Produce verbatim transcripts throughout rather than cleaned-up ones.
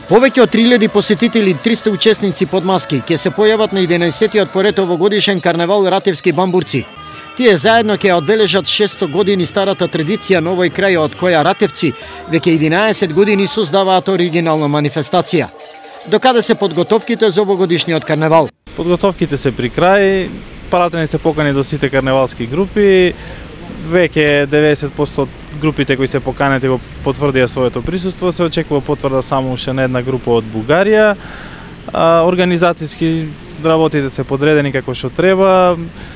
Повеќе од три илјади посетители и триста учесници под маски ќе се појават на единаесеттиот поред овогодишен карневал Ратевски бамбурци. Тие заедно ќе одбележат шесто години старата традиција на овој крај, од која ратевци веќе единаесет години создаваат оригинална манифестација. Докаде се подготовките за овогодишниот карневал? Подготовките се при крај, пратени се покани до сите карневалски групи. Веќе деветдесет проценти од групите кои се поканети го потврдија своето присуство, се очекува потврда само уште на една група од Бугарија. Организацијски работите се подредени како што треба.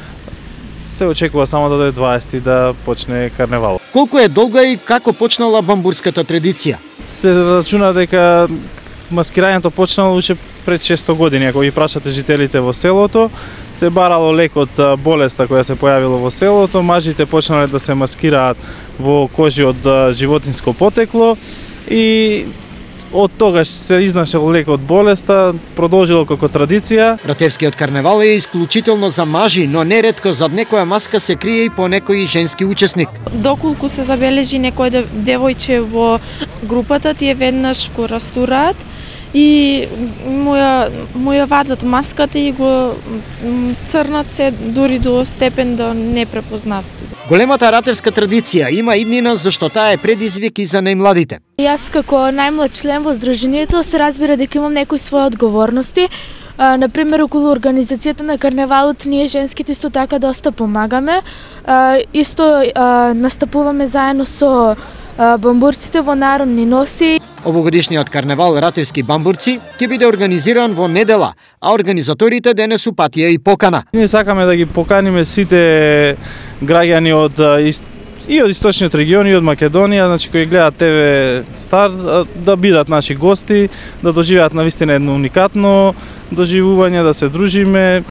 Се очекува само до дваесети да почне карневал. Колку е долга и како почнала бамбурската традиција? Се рачуна дека маскирањето почнало уште пред шесто години. Ако ги прашате жителите во селото, се барало лек од болеста која се појавила во селото, мажите почнале да се маскираат во кожи од животинско потекло и од тогаш се изнашел лек од болеста, продолжило како традиција. Ратевскиот карневал е исклучително за мажи, но неретко зад некоја маска се крие и по некој женски учесник. Доколку се забележи некој девојче во групата, тие веднаш го растураат и му ја, му ја вадат маската и го црнат се дури до степен да не препознав. Големата ратевска традиција има иднина зашто таа е предизвик и за најмладите. Јас како најмлад член во здруженијето се разбира дека имам некои своји одговорности. А, например, околу организацијата на карневалот, ние женските исто така доста помагаме. А, исто а, настапуваме заедно со а, бамбурците во народни носи. Овогодишниот карневал Ратевски бамбурци ќе биде организиран во недела, а организаторите денесу патија и покана. Ние сакаме да ги поканиме сите граѓани од и од источниот регион и од Македонија, значи кои гледаат ТВ Стар, да бидат наши гости, да доживеат навистина едно уникатно доживување, да се дружиме.